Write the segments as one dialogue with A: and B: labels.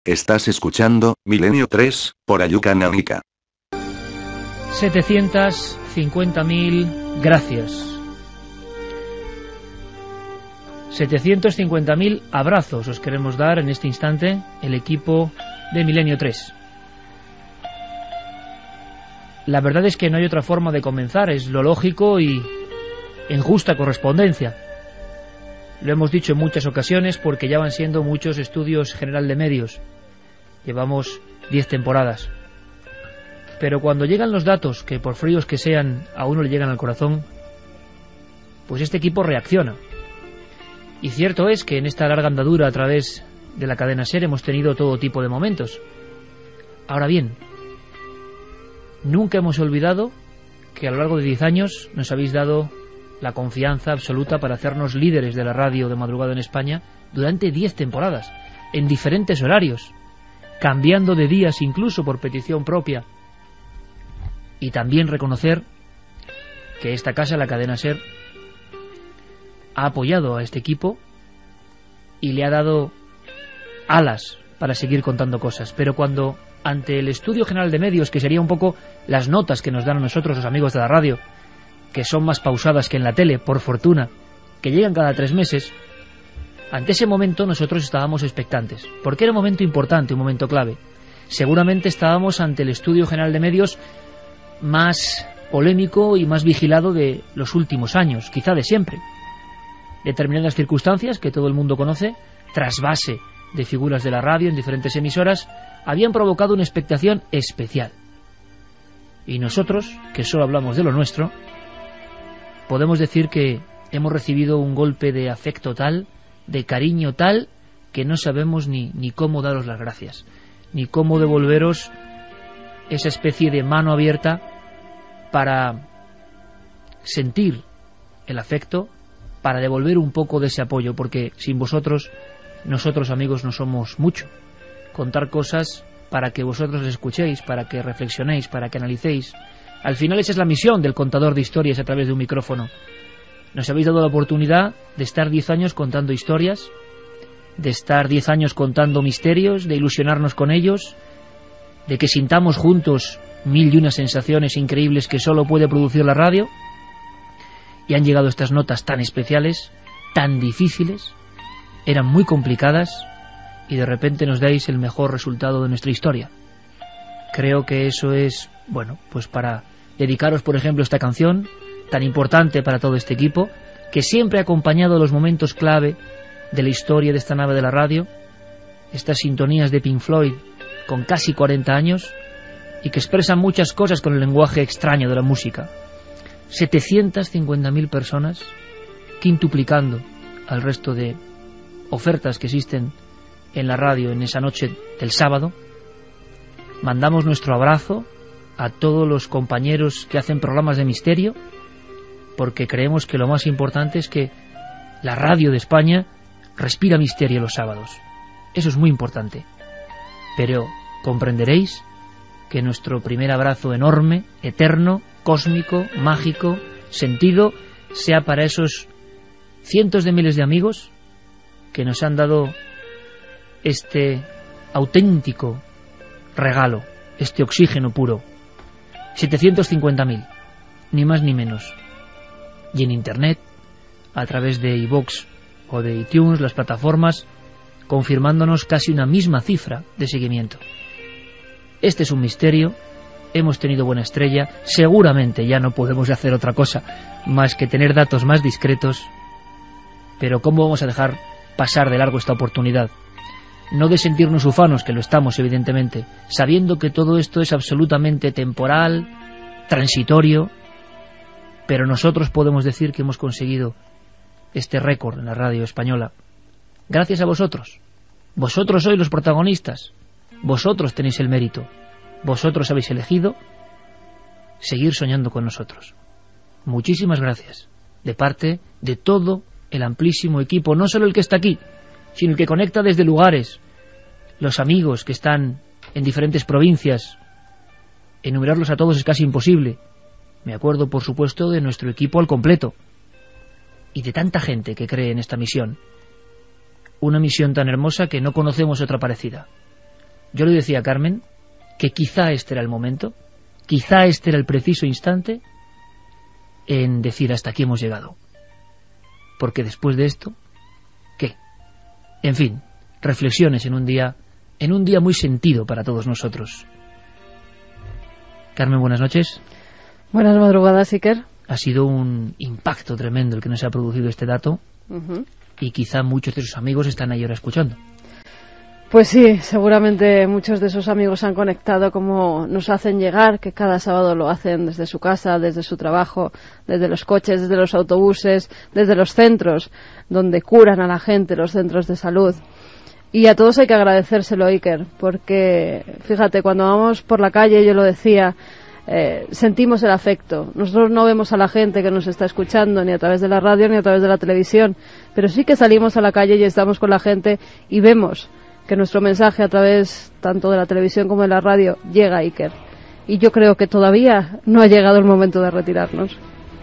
A: Estás escuchando Milenio 3, por Ayuca Nánica.
B: 750.000 gracias. 750.000 abrazos os queremos dar en este instante el equipo de Milenio 3. La verdad es que no hay otra forma de comenzar, es lo lógico y en justa correspondencia. Lo hemos dicho en muchas ocasiones porque ya van siendo muchos estudios general de medios. Llevamos 10 temporadas. Pero cuando llegan los datos, que por fríos que sean, a uno le llegan al corazón, pues este equipo reacciona. Y cierto es que en esta larga andadura a través de la cadena SER hemos tenido todo tipo de momentos. Ahora bien, nunca hemos olvidado que a lo largo de 10 años nos habéis dado la confianza absoluta para hacernos líderes de la radio de madrugada en España durante 10 temporadas, en diferentes horarios, cambiando de días incluso por petición propia. Y también reconocer que esta casa, la cadena SER, ha apoyado a este equipo y le ha dado alas para seguir contando cosas. Pero cuando ante el estudio general de medios, que sería un poco las notas que nos dan a nosotros los amigos de la radio, que son más pausadas que en la tele, por fortuna, que llegan cada 3 meses, ante ese momento nosotros estábamos expectantes, porque era un momento importante, un momento clave. Seguramente estábamos ante el estudio general de medios más polémico y más vigilado de los últimos años, quizá de siempre. Determinadas circunstancias que todo el mundo conoce, trasvase de figuras de la radio en diferentes emisoras, habían provocado una expectación especial. Y nosotros, que solo hablamos de lo nuestro, podemos decir que hemos recibido un golpe de afecto tal, de cariño tal, que no sabemos ni cómo daros las gracias, ni cómo devolveros esa especie de mano abierta para sentir el afecto, para devolver un poco de ese apoyo, porque sin vosotros, nosotros amigos no somos mucho. Contar cosas para que vosotros escuchéis, para que reflexionéis, para que analicéis. Al final esa es la misión del contador de historias a través de un micrófono. Nos habéis dado la oportunidad de estar 10 años contando historias, de estar 10 años contando misterios, de ilusionarnos con ellos, de que sintamos juntos 1001 sensaciones increíbles que solo puede producir la radio. Y han llegado estas notas tan especiales, tan difíciles, eran muy complicadas, y de repente nos dais el mejor resultado de nuestra historia. Creo que eso es, bueno, pues para dedicaros, por ejemplo, esta canción, tan importante para todo este equipo, que siempre ha acompañado los momentos clave de la historia de esta nave de la radio, estas sintonías de Pink Floyd con casi 40 años, y que expresan muchas cosas con el lenguaje extraño de la música. 750.000 personas, quintuplicando al resto de ofertas que existen en la radio en esa noche del sábado. Mandamos nuestro abrazo a todos los compañeros que hacen programas de misterio, porque creemos que lo más importante es que la radio de España respira misterio los sábados. Eso es muy importante. Pero comprenderéis que nuestro primer abrazo enorme, eterno, cósmico, mágico, sentido, sea para esos cientos de miles de amigos que nos han dado este auténtico regalo, este oxígeno puro. 750.000, ni más ni menos. Y en internet, a través de iVoox o de iTunes, las plataformas, confirmándonos casi una misma cifra de seguimiento. Este es un misterio. Hemos tenido buena estrella. Seguramente ya no podemos hacer otra cosa más que tener datos más discretos. Pero ¿cómo vamos a dejar pasar de largo esta oportunidad? No de sentirnos ufanos, que lo estamos evidentemente, sabiendo que todo esto es absolutamente temporal, transitorio, pero nosotros podemos decir que hemos conseguido este récord en la radio española gracias a vosotros. Vosotros sois los protagonistas, vosotros tenéis el mérito, vosotros habéis elegido seguir soñando con nosotros. Muchísimas gracias, de parte de todo el amplísimo equipo, no solo el que está aquí, sino el que conecta desde lugares, los amigos que están en diferentes provincias. Enumerarlos a todos es casi imposible. Me acuerdo, por supuesto, de nuestro equipo al completo y de tanta gente que cree en esta misión. Una misión tan hermosa que no conocemos otra parecida. Yo le decía a Carmen que quizá este era el momento, quizá este era el preciso instante en decir hasta aquí hemos llegado. Porque después de esto, ¿qué? En fin, reflexiones en un día muy sentido para todos nosotros. Carmen, buenas noches.
C: Buenas madrugadas, Iker.
B: Ha sido un impacto tremendo el que nos ha producido este dato, y quizá muchos de sus amigos están ahí ahora escuchando.
C: Pues sí, seguramente muchos de esos amigos han conectado como nos hacen llegar, que cada sábado lo hacen desde su casa, desde su trabajo, desde los coches, desde los autobuses, desde los centros donde curan a la gente, los centros de salud. Y a todos hay que agradecérselo, Iker, porque fíjate, cuando vamos por la calle, yo lo decía, sentimos el afecto. Nosotros no vemos a la gente que nos está escuchando ni a través de la radio ni a través de la televisión, pero sí que salimos a la calle y estamos con la gente y vemos que nuestro mensaje a través tanto de la televisión como de la radio llega a Iker. Y yo creo que todavía no ha llegado el momento de retirarnos.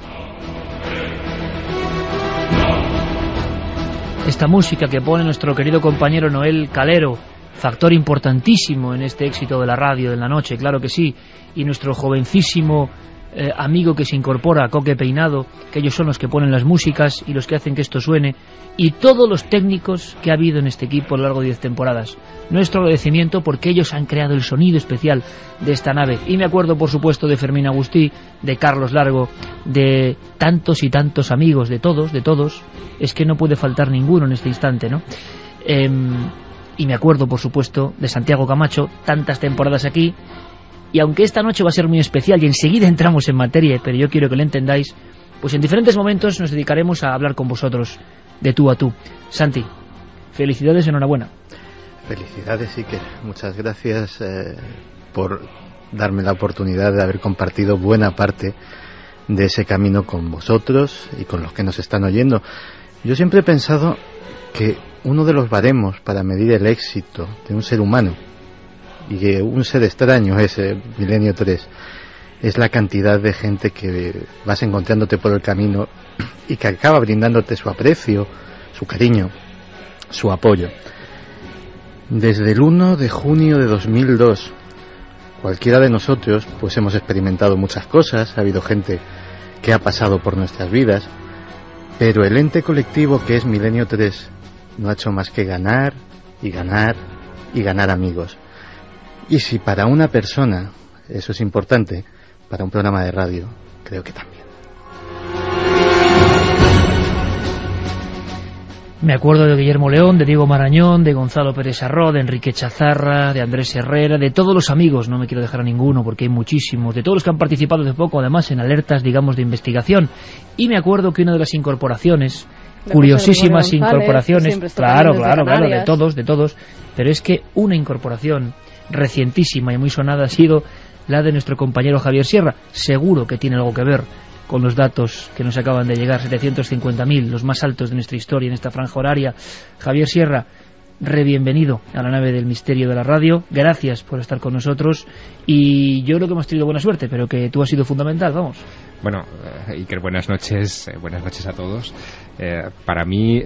B: Esta música que pone nuestro querido compañero Noel Calero, factor importantísimo en este éxito de la radio de la noche, claro que sí, y nuestro jovencísimo amigo que se incorpora, Coque Peinado, que ellos son los que ponen las músicas y los que hacen que esto suene, y todos los técnicos que ha habido en este equipo a lo largo de 10 temporadas. Nuestro agradecimiento porque ellos han creado el sonido especial de esta nave. Y me acuerdo, por supuesto, de Fermín Agustí, de Carlos Largo, de tantos y tantos amigos, de todos, es que no puede faltar ninguno en este instante, ¿no? Y me acuerdo, por supuesto, de Santiago Camacho, tantas temporadas aquí. Y aunque esta noche va a ser muy especial y enseguida entramos en materia, pero yo quiero que lo entendáis, pues en diferentes momentos nos dedicaremos a hablar con vosotros de tú a tú. Santi, felicidades, enhorabuena.
D: Felicidades, Iker. Muchas gracias por darme la oportunidad de haber compartido buena parte de ese camino con vosotros y con los que nos están oyendo. Yo siempre he pensado que uno de los baremos para medir el éxito de un ser humano, y que un ser extraño es Milenio 3, es la cantidad de gente que vas encontrándote por el camino y que acaba brindándote su aprecio, su cariño, su apoyo. Desde el 1 de junio de 2002, cualquiera de nosotros pues hemos experimentado muchas cosas, ha habido gente que ha pasado por nuestras vidas, pero el ente colectivo que es Milenio 3 no ha hecho más que ganar y ganar y ganar amigos. Y si para una persona eso es importante, para un programa de radio creo que también.
B: Me acuerdo de Guillermo León, de Diego Marañón, de Gonzalo Pérez Arro, de Enrique Chazarra, de Andrés Herrera, de todos los amigos, no me quiero dejar a ninguno porque hay muchísimos, de todos los que han participado hace poco, además en alertas, digamos, de investigación. Y me acuerdo que una de las incorporaciones, curiosísimas incorporaciones, claro, de todos, pero es que una incorporación recientísima y muy sonada ha sido la de nuestro compañero Javier Sierra. Seguro que tiene algo que ver con los datos que nos acaban de llegar, 750.000, los más altos de nuestra historia en esta franja horaria. Javier Sierra, bienvenido a la nave del misterio de la radio, gracias por estar con nosotros, y yo creo que hemos tenido buena suerte, pero que tú has sido fundamental, vamos.
E: Bueno, Iker, buenas noches a todos. Para mí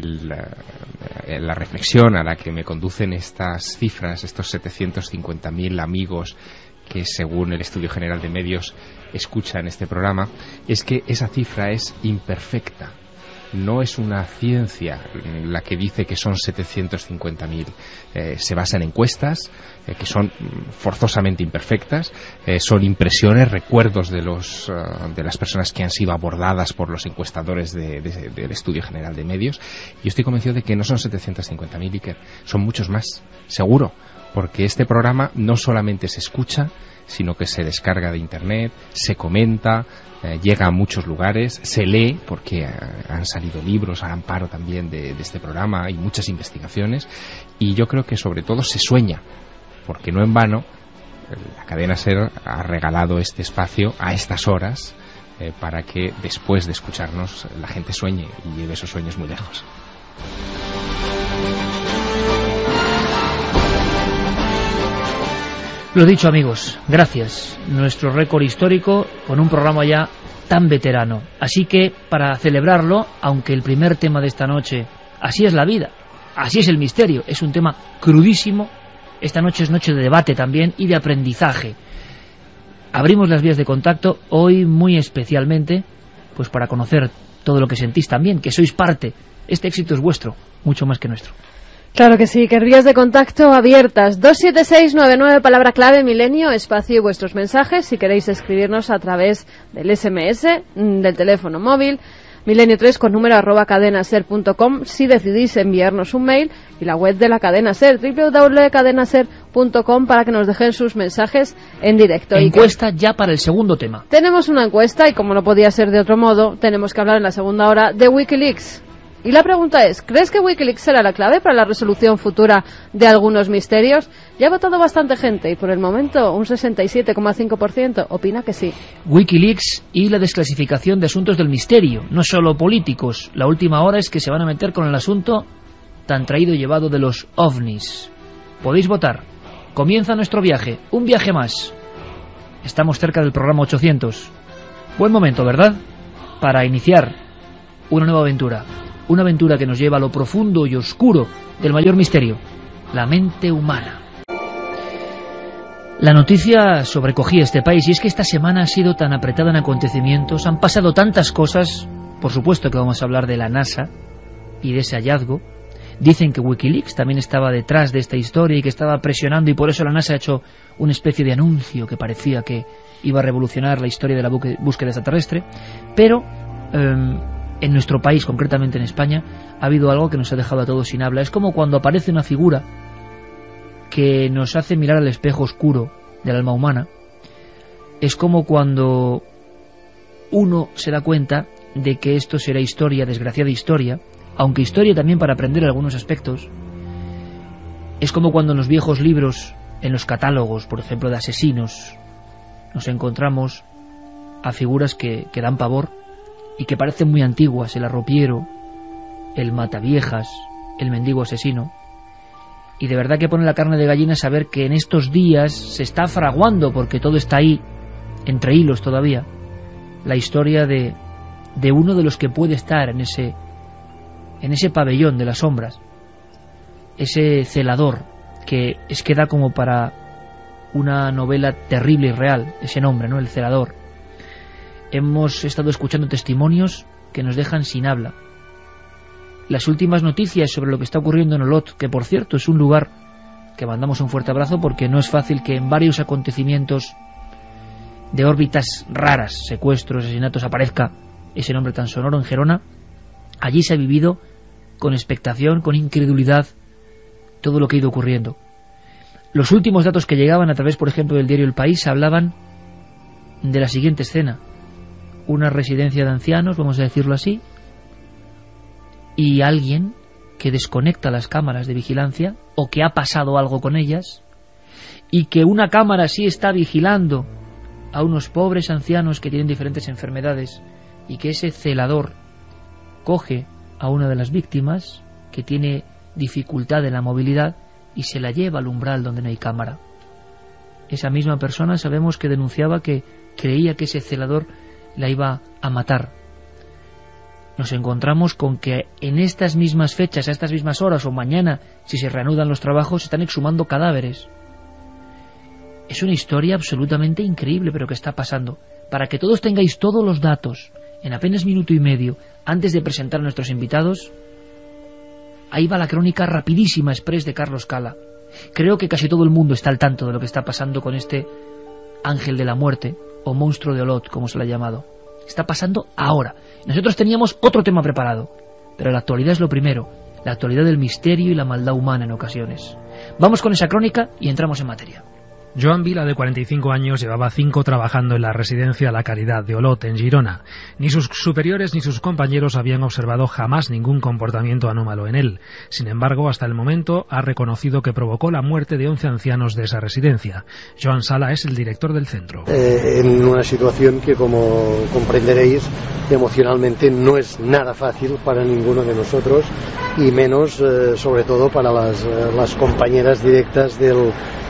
E: la reflexión a la que me conducen estas cifras, estos 750.000 amigos que según el Estudio General de Medios escuchan este programa, es que esa cifra es imperfecta. No es una ciencia la que dice que son 750.000. Se basa en encuestas que son forzosamente imperfectas, son impresiones, recuerdos de las personas que han sido abordadas por los encuestadores del Estudio General de Medios. Y yo estoy convencido de que no son 750.000, Iker, son muchos más, seguro, porque este programa no solamente se escucha, sino que se descarga de internet, se comenta, llega a muchos lugares, se lee, porque han salido libros al amparo también de este programa y muchas investigaciones, y yo creo que sobre todo se sueña, porque no en vano la cadena SER ha regalado este espacio a estas horas para que después de escucharnos la gente sueñe y lleve esos sueños muy lejos.
B: Lo dicho, amigos, gracias. Nuestro récord histórico con un programa ya tan veterano. Así que, para celebrarlo, aunque el primer tema de esta noche, así es la vida, así es el misterio, es un tema crudísimo, Esta noche es noche de debate también y de aprendizaje. Abrimos las vías de contacto hoy muy especialmente, pues para conocer todo lo que sentís también, que sois parte. Este éxito es vuestro, mucho más que nuestro.
C: Claro que sí, que vías de contacto abiertas. 27699, palabra clave, Milenio, espacio y vuestros mensajes. Si queréis escribirnos a través del SMS, del teléfono móvil, Milenio3 con número @cadenaser.com. Si decidís enviarnos un mail, y la web de la Cadena Ser, www.cadenaser.com, para que nos dejen sus mensajes en directo.
B: Encuesta ya para el segundo tema.
C: Tenemos una encuesta y, como no podía ser de otro modo, tenemos que hablar en la segunda hora de Wikileaks. Y la pregunta es, ¿crees que Wikileaks será la clave para la resolución futura de algunos misterios? Ya ha votado bastante gente y por el momento un 67,5% opina que sí.
B: Wikileaks y la desclasificación de asuntos del misterio, no solo políticos. La última hora es que se van a meter con el asunto tan traído y llevado de los ovnis. Podéis votar. Comienza nuestro viaje, un viaje más. Estamos cerca del programa 800. Buen momento, ¿verdad? Para iniciar una nueva aventura. Una aventura que nos lleva a lo profundo y oscuro del mayor misterio, la mente humana. La noticia sobrecogía este país, y es que esta semana ha sido tan apretada en acontecimientos, han pasado tantas cosas. Por supuesto que vamos a hablar de la NASA y de ese hallazgo. Dicen que Wikileaks también estaba detrás de esta historia y que estaba presionando, y por eso la NASA ha hecho una especie de anuncio que parecía que iba a revolucionar la historia de la búsqueda extraterrestre. Pero en nuestro país, concretamente en España, ha habido algo que nos ha dejado a todos sin habla. Es como cuando aparece una figura que nos hace mirar al espejo oscuro del alma humana. Es como cuando uno se da cuenta de que esto será historia, desgraciada historia, aunque historia también para aprender algunos aspectos. Es como cuando en los viejos libros, en los catálogos, por ejemplo, de asesinos, nos encontramos a figuras que dan pavor y que parecen muy antiguas: el arropiero, el mataviejas, el mendigo asesino. Y de verdad que pone la carne de gallina saber que en estos días se está fraguando, porque todo está ahí, entre hilos todavía, la historia de uno de los que puede estar en ese pabellón de las sombras, ese celador que da como para una novela terrible y real, ese nombre, ¿no? El celador. Hemos estado escuchando testimonios que nos dejan sin habla. Las últimas noticias sobre lo que está ocurriendo en Olot, que por cierto es un lugar que mandamos un fuerte abrazo, porque no es fácil que en varios acontecimientos de órbitas raras, secuestros, asesinatos, aparezca ese nombre tan sonoro en Gerona. Allí se ha vivido con expectación, con incredulidad, todo lo que ha ido ocurriendo. Los últimos datos que llegaban a través, por ejemplo, del diario El País, hablaban de la siguiente escena: una residencia de ancianos, vamos a decirlo así, y alguien que desconecta las cámaras de vigilancia, o que ha pasado algo con ellas, y que una cámara sí está vigilando a unos pobres ancianos que tienen diferentes enfermedades, y que ese celador coge a una de las víctimas que tiene dificultad en la movilidad y se la lleva al umbral donde no hay cámara. Esa misma persona sabemos que denunciaba que creía que ese celador la iba a matar. Nos encontramos con que en estas mismas fechas, a estas mismas horas, o mañana, si se reanudan los trabajos, se están exhumando cadáveres. Es una historia absolutamente increíble, pero que está pasando. Para que todos tengáis todos los datos en apenas minuto y medio, antes de presentar a nuestros invitados, ahí va la crónica rapidísima express de Carlos Cala. Creo que casi todo el mundo está al tanto de lo que está pasando con este ángel de la muerte, o monstruo de Olot, como se le ha llamado. Está pasando ahora. Nosotros teníamos otro tema preparado, pero la actualidad es lo primero, la actualidad del misterio y la maldad humana en ocasiones. Vamos con esa crónica y entramos en materia.
F: Joan Vila, de 45 años, llevaba 5 trabajando en la residencia La Caridad de Olot, en Girona. Ni sus superiores ni sus compañeros habían observado jamás ningún comportamiento anómalo en él. Sin embargo, hasta el momento ha reconocido que provocó la muerte de 11 ancianos de esa residencia. Joan Sala es el director del centro.
G: En una situación que, como comprenderéis, emocionalmente no es nada fácil para ninguno de nosotros, y menos, sobre todo, para las compañeras directas del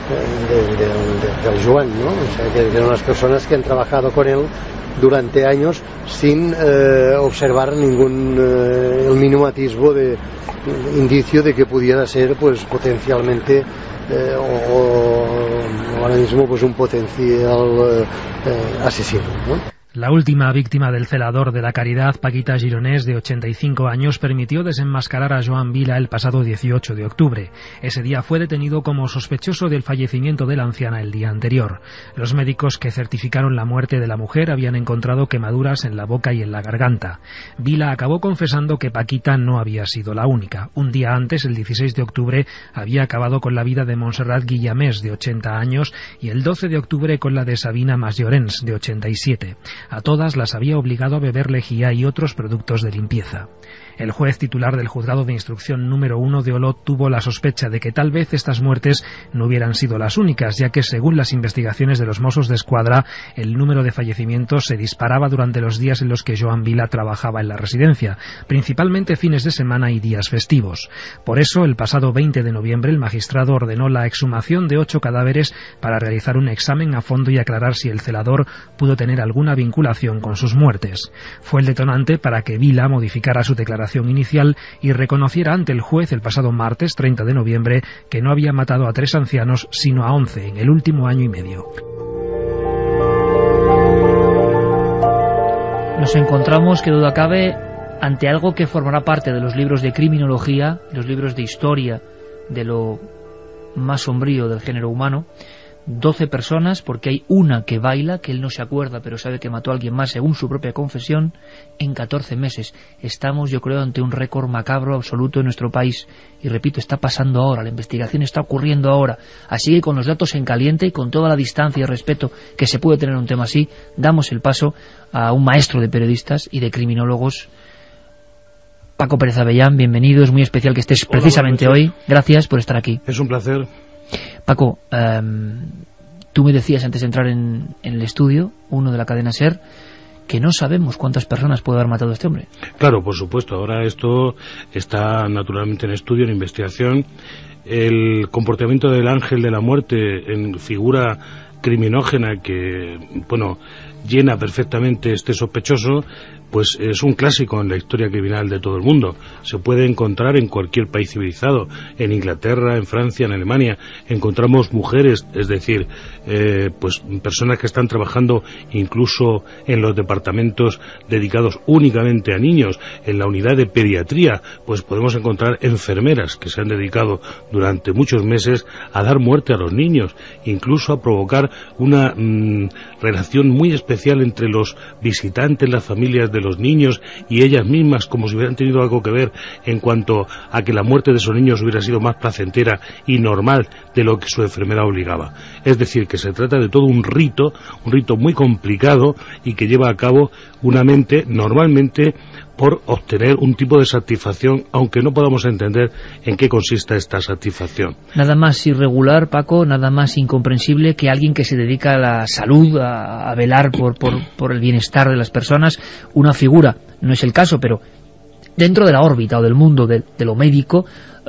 G: Joan, ¿no? O sea, que eran las personas que han trabajado con él durante años sin observar ningún el mínimo atisbo de indicio de que pudiera ser, pues, potencialmente o ahora mismo pues un potencial asesino, ¿no?
F: La última víctima del celador de la Caridad, Paquita Gironès, de 85 años, permitió desenmascarar a Joan Vila el pasado 18 de octubre. Ese día fue detenido como sospechoso del fallecimiento de la anciana el día anterior. Los médicos que certificaron la muerte de la mujer habían encontrado quemaduras en la boca y en la garganta. Vila acabó confesando que Paquita no había sido la única. Un día antes, el 16 de octubre, había acabado con la vida de Montserrat Guillamés, de 80 años, y el 12 de octubre con la de Sabina Masllorens, de 87. A todas las había obligado a beber lejía y otros productos de limpieza. El juez titular del Juzgado de Instrucción número 1 de Olot tuvo la sospecha de que tal vez estas muertes no hubieran sido las únicas, ya que según las investigaciones de los Mossos d'Esquadra, el número de fallecimientos se disparaba durante los días en los que Joan Vila trabajaba en la residencia, principalmente fines de semana y días festivos. Por eso, el pasado 20 de noviembre, el magistrado ordenó la exhumación de 8 cadáveres para realizar un examen a fondo y aclarar si el celador pudo tener alguna vinculación con sus muertes. Fue el detonante para que Vila modificara su declaración inicial y reconociera ante el juez el pasado martes 30 de noviembre que no había matado a 3 ancianos sino a 11 en el último año y medio.
B: Nos encontramos, que duda cabe, ante algo que formará parte de los libros de criminología, los libros de historia de lo más sombrío del género humano. 12 personas, porque hay una que baila, que él no se acuerda, pero sabe que mató a alguien más según su propia confesión, en 14 meses. Estamos, yo creo, ante un récord macabro absoluto en nuestro país. Y repito, está pasando ahora, la investigación está ocurriendo ahora. Así que con los datos en caliente y con toda la distancia y respeto que se puede tener en un tema así, damos el paso a un maestro de periodistas y de criminólogos. Paco Pérez Avellán, bienvenido, es muy especial que estés precisamente hoy. Gracias por estar aquí.
H: Es un placer.
B: Paco, tú me decías antes de entrar en el estudio, uno de la cadena SER, que no sabemos cuántas personas puede haber matado este hombre.
H: Claro, por supuesto, ahora esto está naturalmente en estudio, en investigación. El comportamiento del ángel de la muerte en figura criminógena que, bueno, llena perfectamente este sospechoso, pues es un clásico en la historia criminal de todo el mundo. Se puede encontrar en cualquier país civilizado, en Inglaterra, en Francia, en Alemania. Encontramos mujeres, es decir, pues personas que están trabajando incluso en los departamentos dedicados únicamente a niños. En la unidad de pediatría, pues podemos encontrar enfermeras que se han dedicado durante muchos meses a dar muerte a los niños, incluso a provocar una relación muy especial entre los visitantes, las familias de los niños y ellas mismas, como si hubieran tenido algo que ver en cuanto a que la muerte de esos niños hubiera sido más placentera y normal de lo que su enfermedad obligaba. Es decir, que se trata de todo un rito muy complicado y que lleva a cabo una mente normalmente por obtener un tipo de satisfacción, aunque no podamos entender en qué consiste esta satisfacción.
B: Nada más irregular, Paco, nada más incomprensible que alguien que se dedica a la salud, a velar por el bienestar de las personas, una figura, no es el caso, pero dentro de la órbita o del mundo de lo médico,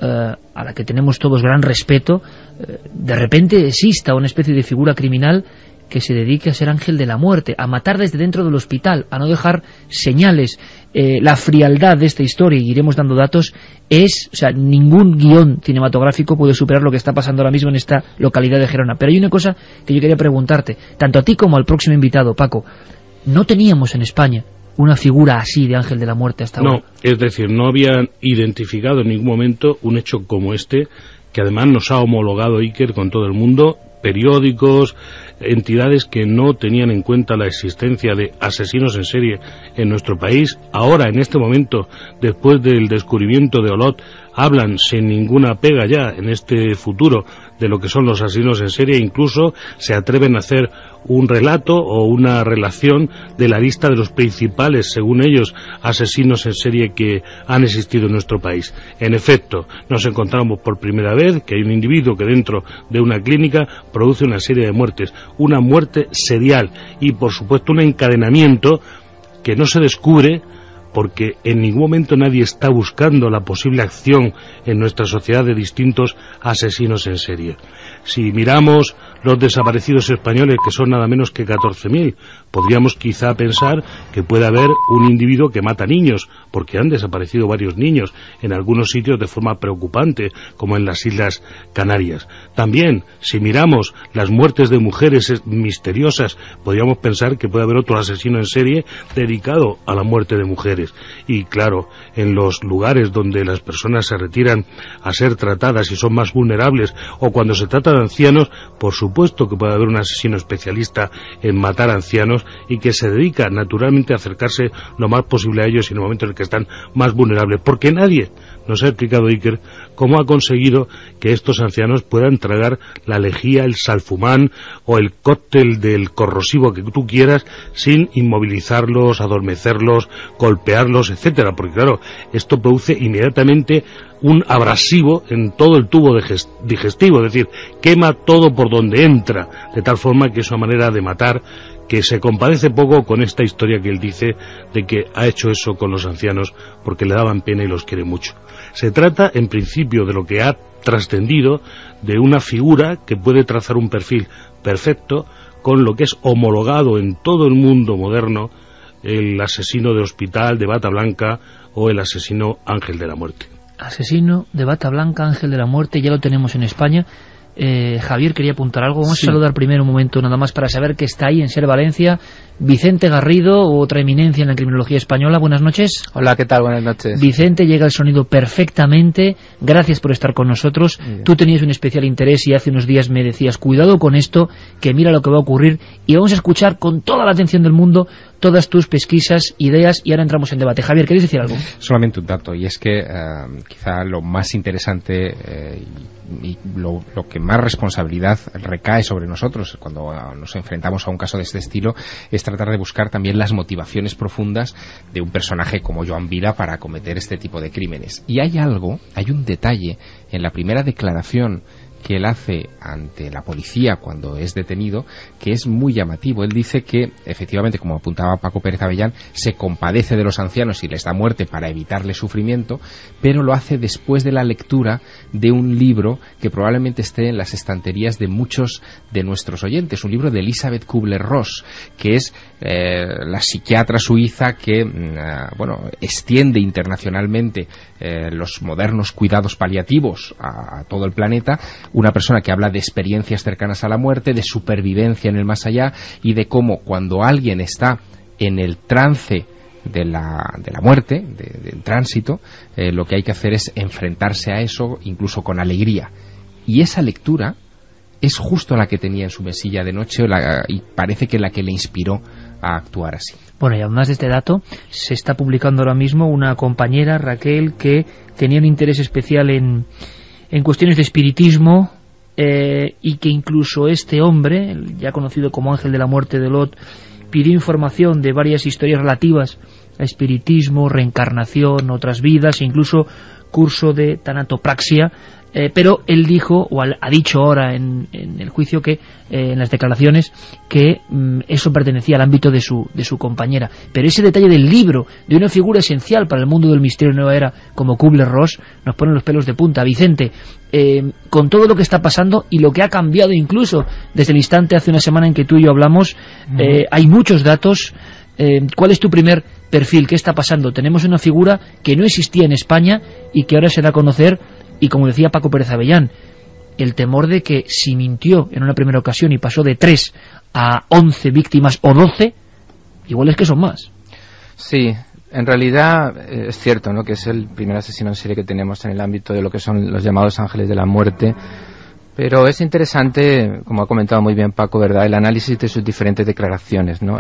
B: a la que tenemos todos gran respeto, de repente exista una especie de figura criminal que se dedique a ser ángel de la muerte, a matar desde dentro del hospital, a no dejar señales. La frialdad de esta historia, y iremos dando datos, o sea, ningún guión cinematográfico puede superar lo que está pasando ahora mismo en esta localidad de Gerona. Pero hay una cosa que yo quería preguntarte, tanto a ti como al próximo invitado, Paco. No teníamos en España una figura así de ángel de la muerte hasta ahora.
H: No, es decir, no habían identificado en ningún momento un hecho como este, que además nos ha homologado Iker con todo el mundo, periódicos, entidades que no tenían en cuenta la existencia de asesinos en serie en nuestro país. Ahora, en este momento, después del descubrimiento de Olot, hablan sin ninguna pega ya en este futuro de lo que son los asesinos en serie. Incluso se atreven a hacer un relato o una relación de la lista de los principales, según ellos, asesinos en serie que han existido en nuestro país. En efecto, nos encontramos por primera vez que hay un individuo que dentro de una clínica produce una serie de muertes, una muerte serial y, por supuesto, un encadenamiento que no se descubre porque en ningún momento nadie está buscando la posible acción en nuestra sociedad de distintos asesinos en serie. Si miramos los desaparecidos españoles, que son nada menos que 14.000. Podríamos quizá pensar que puede haber un individuo que mata niños, porque han desaparecido varios niños en algunos sitios de forma preocupante, como en las Islas Canarias. También, si miramos las muertes de mujeres misteriosas, podríamos pensar que puede haber otro asesino en serie dedicado a la muerte de mujeres. Y claro, en los lugares donde las personas se retiran a ser tratadas y son más vulnerables, o cuando se trata de ancianos, por supuesto que puede haber un asesino especialista en matar ancianos y que se dedica naturalmente a acercarse lo más posible a ellos en el momento en el que están más vulnerables, porque nadie nos ha explicado, Iker, cómo ha conseguido que estos ancianos puedan tragar la lejía, el salfumán o el cóctel del corrosivo que tú quieras sin inmovilizarlos, adormecerlos, golpearlos, etcétera, porque claro, esto produce inmediatamente un abrasivo en todo el tubo digestivo, es decir, quema todo por donde entra, de tal forma que es una manera de matar que se compadece poco con esta historia que él dice de que ha hecho eso con los ancianos porque le daban pena y los quiere mucho. Se trata, en principio, de lo que ha trascendido de una figura que puede trazar un perfil perfecto con lo que es homologado en todo el mundo moderno el asesino de hospital de bata blanca o el asesino Ángel de la Muerte.
B: Asesino de bata blanca, Ángel de la Muerte, ya lo tenemos en España. Javier quería apuntar algo. Vamos a saludar primero un momento nada más para saber que está ahí en Ser Valencia Vicente Garrido, otra eminencia en la criminología española. Buenas noches.
I: Hola, ¿qué tal? Buenas noches.
B: Vicente, llega el sonido perfectamente. Gracias por estar con nosotros. Tú tenías un especial interés y hace unos días me decías, cuidado con esto, que mira lo que va a ocurrir, y vamos a escuchar con toda la atención del mundo todas tus pesquisas, ideas, y ahora entramos en debate. Javier, ¿queréis decir algo?
E: Solamente un dato, y es que quizá lo más interesante y lo que más responsabilidad recae sobre nosotros cuando nos enfrentamos a un caso de este estilo es tratar de buscar también las motivaciones profundas de un personaje como Joan Vila para cometer este tipo de crímenes. Y hay un detalle en la primera declaración que él hace ante la policía cuando es detenido, que es muy llamativo. Él dice que, efectivamente, como apuntaba Paco Pérez Avellán, se compadece de los ancianos y les da muerte para evitarles sufrimiento, pero lo hace después de la lectura de un libro que probablemente esté en las estanterías de muchos de nuestros oyentes, un libro de Elisabeth Kubler-Ross, que es la psiquiatra suiza que extiende internacionalmente los modernos cuidados paliativos a todo el planeta. Una persona que habla de experiencias cercanas a la muerte, de supervivencia en el más allá, y de cómo cuando alguien está en el trance de la muerte, del tránsito, lo que hay que hacer es enfrentarse a eso, incluso con alegría. Y esa lectura es justo la que tenía en su mesilla de noche y parece que la que le inspiró a actuar así.
B: Bueno, y además de este dato, se está publicando ahora mismo una compañera, Raquel, que tenía un interés especial en cuestiones de espiritismo, y que incluso este hombre, ya conocido como Ángel de la Muerte de Olot, pidió información de varias historias relativas a espiritismo, reencarnación, otras vidas, e incluso curso de tanatopraxia, pero él dijo, o ha dicho ahora en el juicio, que en las declaraciones, que eso pertenecía al ámbito de su compañera. Pero ese detalle del libro, de una figura esencial para el mundo del misterio nueva era como Kubler-Ross, nos pone los pelos de punta. Vicente, con todo lo que está pasando y lo que ha cambiado incluso desde el instante hace una semana en que tú y yo hablamos, hay muchos datos. ¿Cuál es tu primer perfil? ¿Qué está pasando? Tenemos una figura que no existía en España y que ahora se da a conocer, y como decía Paco Pérez Avellán, el temor de que si mintió en una primera ocasión y pasó de 3 a 11 víctimas o 12, igual es que son más.
I: Sí, en realidad es cierto, ¿no?, que es el primer asesino en serie que tenemos en el ámbito de lo que son los llamados ángeles de la muerte. Pero es interesante, como ha comentado muy bien Paco, ¿verdad?, el análisis de sus diferentes declaraciones, ¿no?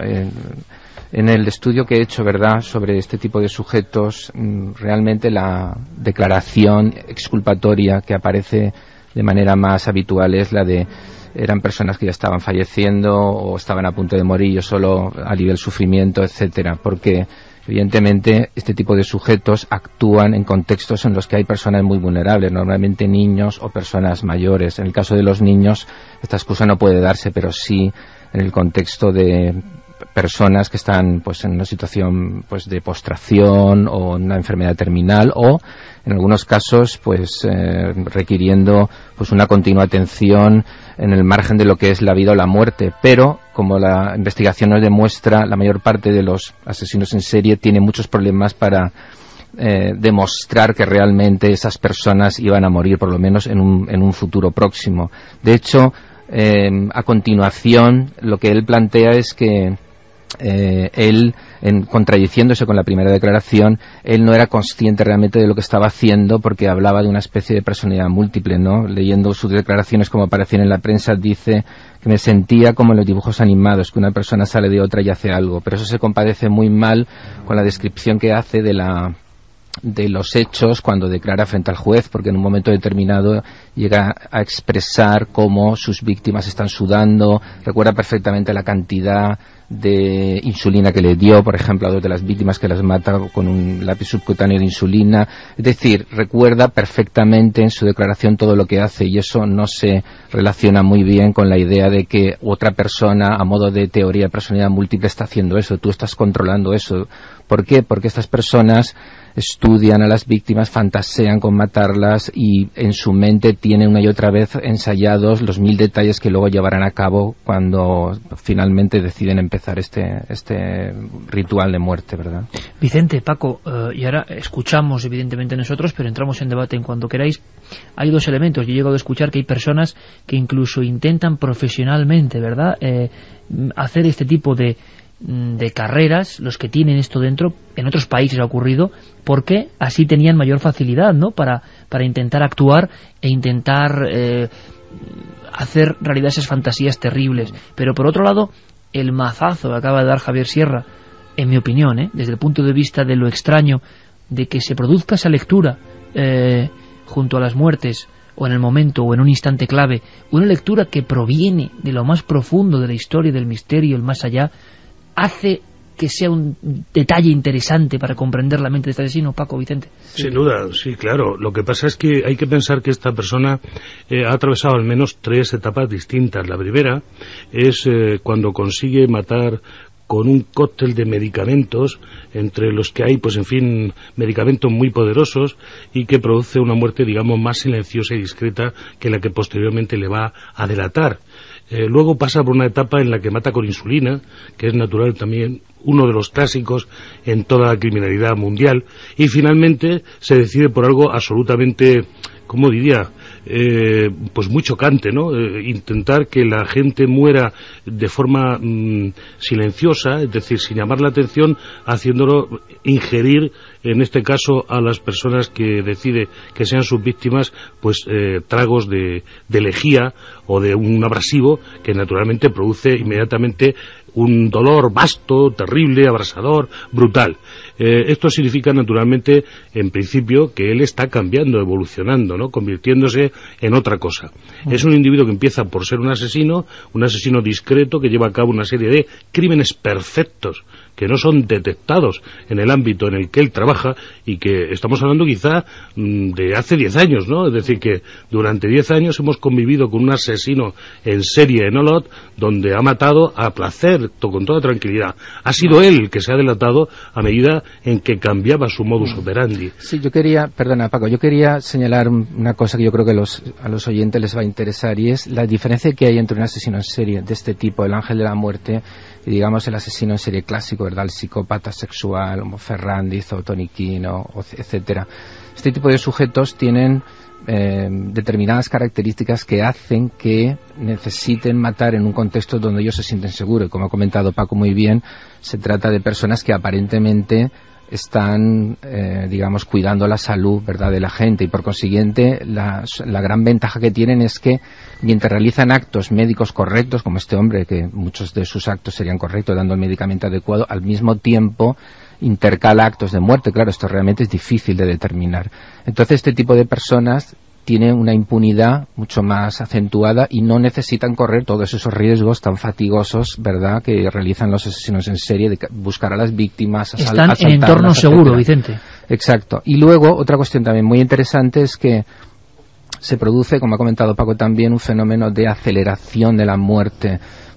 I: En el estudio que he hecho, ¿verdad?, sobre este tipo de sujetos, realmente la declaración exculpatoria que aparece de manera más habitual es la de eran personas que ya estaban falleciendo o estaban a punto de morir, yo solo alivio el sufrimiento, etcétera, porque evidentemente este tipo de sujetos actúan en contextos en los que hay personas muy vulnerables, normalmente niños o personas mayores. En el caso de los niños esta excusa no puede darse, pero sí en el contexto de personas que están pues en una situación pues de postración o en una enfermedad terminal, o en algunos casos pues requiriendo pues una continua atención en el margen de lo que es la vida o la muerte. Pero como la investigación nos demuestra, la mayor parte de los asesinos en serie tiene muchos problemas para demostrar que realmente esas personas iban a morir, por lo menos en un futuro próximo. De hecho, a continuación, lo que él plantea es que él, contradiciéndose con la primera declaración, él no era consciente realmente de lo que estaba haciendo, porque hablaba de una especie de personalidad múltiple, ¿no? Leyendo sus declaraciones como aparecían en la prensa, dice que me sentía como en los dibujos animados, que una persona sale de otra y hace algo, pero eso se compadece muy mal con la descripción que hace de los hechos cuando declara frente al juez, porque en un momento determinado llega a expresar cómo sus víctimas están sudando, recuerda perfectamente la cantidad de insulina que le dio, por ejemplo, a dos de las víctimas, que las mata con un lápiz subcutáneo de insulina. Es decir, recuerda perfectamente en su declaración todo lo que hace, y eso no se relaciona muy bien con la idea de que otra persona, a modo de teoría de personalidad múltiple, está haciendo eso, tú estás controlando eso. ¿Por qué? Porque estas personas estudian a las víctimas, fantasean con matarlas y en su mente tienen una y otra vez ensayados los 1000 detalles que luego llevarán a cabo cuando finalmente deciden empezar este ritual de muerte, ¿verdad?
B: Vicente, Paco, y ahora escuchamos evidentemente nosotros, pero entramos en debate en cuanto queráis. Hay dos elementos. Yo he llegado a escuchar que hay personas que incluso intentan profesionalmente, ¿verdad?, hacer este tipo de carreras, los que tienen esto dentro. En otros países ha ocurrido, porque así tenían mayor facilidad, ¿no?, para intentar actuar e intentar hacer realidad esas fantasías terribles. Pero por otro lado, el mazazo que acaba de dar Javier Sierra, en mi opinión, desde el punto de vista de lo extraño de que se produzca esa lectura junto a las muertes, o en el momento, o en un instante clave, una lectura que proviene de lo más profundo de la historia, del misterio, el más allá, hace que sea un detalle interesante para comprender la mente de este asesino. Paco, Vicente.
H: Sin duda, sí, claro. Lo que pasa es que hay que pensar que esta persona ha atravesado al menos 3 etapas distintas. La primera es cuando consigue matar con un cóctel de medicamentos, entre los que hay, pues en fin, medicamentos muy poderosos, y que produce una muerte, digamos, más silenciosa y discreta que la que posteriormente le va a delatar. Luego pasa por una etapa en la que mata con insulina, que es natural también, uno de los clásicos en toda la criminalidad mundial, y finalmente se decide por algo absolutamente, ¿cómo diría?, pues muy chocante, ¿no? Intentar que la gente muera de forma silenciosa, es decir, sin llamar la atención, haciéndolo ingerir, en este caso a las personas que decide que sean sus víctimas, pues tragos de lejía o de un abrasivo que naturalmente produce inmediatamente un dolor vasto, terrible, abrasador, brutal. Esto significa naturalmente, en principio, que él está cambiando, evolucionando, ¿no?, convirtiéndose en otra cosa. Es un individuo que empieza por ser un asesino discreto, que lleva a cabo una serie de crímenes perfectos que no son detectados en el ámbito en el que él trabaja, y que estamos hablando quizá de hace 10 años, ¿no? Es decir, que durante 10 años hemos convivido con un asesino en serie en Olot, donde ha matado a placer, con toda tranquilidad. Ha sido él el que se ha delatado a medida en que cambiaba su modus operandi.
I: Sí, perdona Paco, yo quería señalar una cosa que yo creo que a los oyentes les va a interesar, y es la diferencia que hay entre un asesino en serie de este tipo, el ángel de la muerte, y digamos el asesino en serie clásico, ¿verdad?, el psicópata sexual, como Ferrandiz o Tony Quino, etcétera. Este tipo de sujetos tienen determinadas características que hacen que necesiten matar en un contexto donde ellos se sienten seguros. Y como ha comentado Paco muy bien, se trata de personas que aparentemente están, digamos, cuidando la salud, ¿verdad?, de la gente, y por consiguiente la gran ventaja que tienen es que mientras realizan actos médicos correctos, como este hombre, que muchos de sus actos serían correctos, dando el medicamento adecuado, al mismo tiempo intercala actos de muerte. Claro, esto realmente es difícil de determinar. Entonces, este tipo de personas tienen una impunidad mucho más acentuada y no necesitan correr todos esos riesgos tan fatigosos, ¿verdad?, que realizan los asesinos en serie, de buscar a las víctimas,
B: están en entorno seguro, Vicente.
I: Exacto. Y luego, otra cuestión también muy interesante es que se produce, como ha comentado Paco también, un fenómeno de aceleración de la muerte.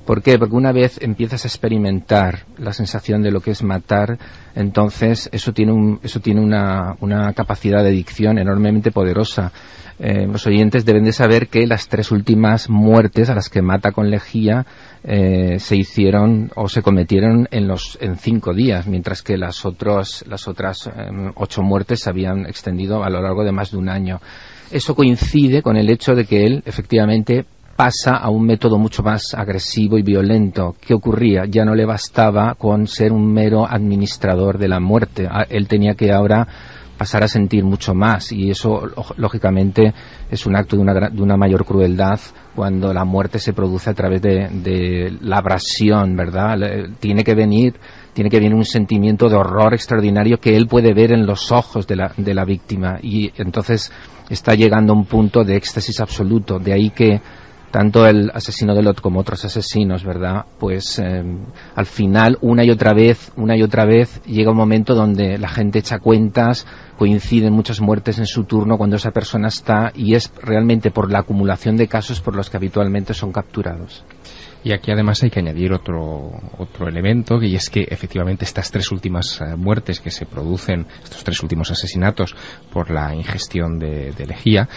I: ¿Por qué? Porque una vez empiezas a experimentar la sensación de lo que es matar, entonces eso tiene una capacidad de adicción enormemente poderosa. Los oyentes deben de saber que las 3 últimas muertes a las que mata con lejía se hicieron o se cometieron en 5 días, mientras que las otras 8 muertes se habían extendido a lo largo de más de un año. Eso coincide con el hecho de que él efectivamente pasa a un método mucho más agresivo y violento. ¿Qué ocurría? Ya no le bastaba con ser un mero administrador de la muerte. Él tenía que ahora pasar a sentir mucho más, y eso lógicamente es un acto de una mayor crueldad cuando la muerte se produce a través de la abrasión, ¿verdad? Tiene que venir un sentimiento de horror extraordinario que él puede ver en los ojos de la víctima, y entonces está llegando a un punto de éxtasis absoluto. De ahí que tanto el asesino de Lot como otros asesinos, ¿verdad? Pues al final, una y otra vez, llega un momento donde la gente echa cuentas, coinciden muchas muertes en su turno cuando esa persona está, y es realmente por la acumulación de casos por los que habitualmente son capturados.
E: Y aquí además hay que añadir otro elemento, y es que efectivamente estas 3 últimas muertes que se producen, estos 3 últimos asesinatos por la ingestión de lejía,